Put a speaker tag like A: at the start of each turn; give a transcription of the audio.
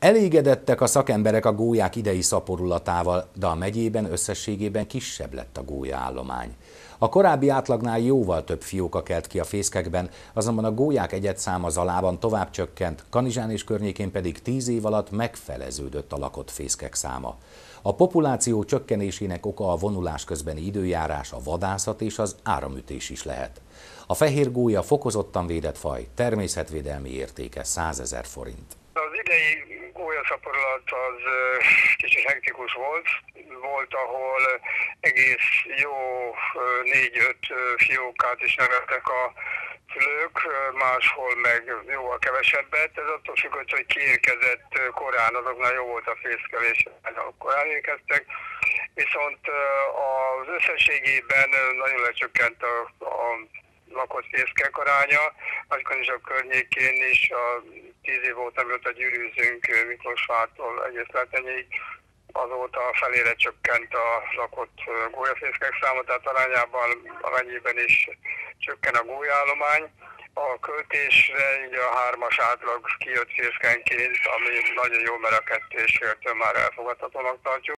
A: Elégedettek a szakemberek a gólyák idei szaporulatával, de a megyében összességében kisebb lett a gólyaállomány. A korábbi átlagnál jóval több fióka kelt ki a fészkekben, azonban a gólyák egyedszáma Zalában tovább csökkent, Kanizsán és környékén pedig 10 év alatt megfeleződött a lakott fészkek száma. A populáció csökkenésének oka a vonulás közbeni időjárás, a vadászat és az áramütés is lehet. A fehér gólya fokozottan védett faj, természetvédelmi értéke 100 000 forint.
B: Az idei gólyaszaporulat az kicsit hektikus volt. Volt, ahol egész jó 4-5 fiókát is neveltek a szülők, máshol meg jóval kevesebbet. Ez attól függött, hogy ki érkezett korán, azoknál jó volt a fészkelés, korán érkeztek. Viszont az összességében nagyon lecsökkent a lakott fészkek aránya, Nagykanizsa környékén is a 10 év óta, mióta gyűrűzünk Miklósvártól egész Letenyig, azóta felére csökkent a lakott gólyafészkek száma, tehát arányában amennyiben is csökken a gólyállomány. A költésre így a 3-as átlag kijött fészkenként, ami nagyon jó, mert a 2,5-től már elfogadhatónak tartjuk.